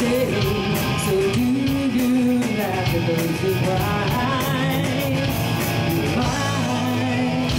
say, so do you laugh at those who cry? You're mine.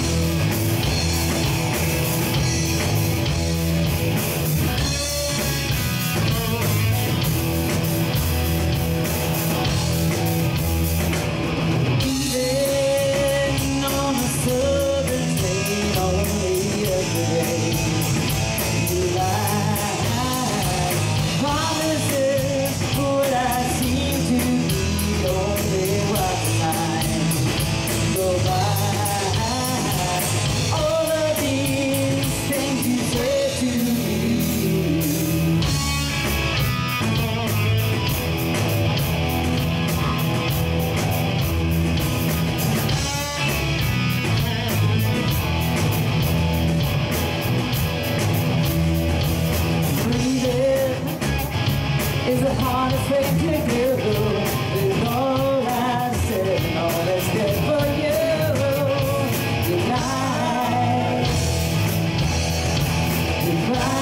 Even on a southern plain only every day, you lie. Promises what I seem to be only what time go by. All of these things you said to me, breathing is the hardest thing to do. It's all I said and all that's good for you tonight. Goodbye.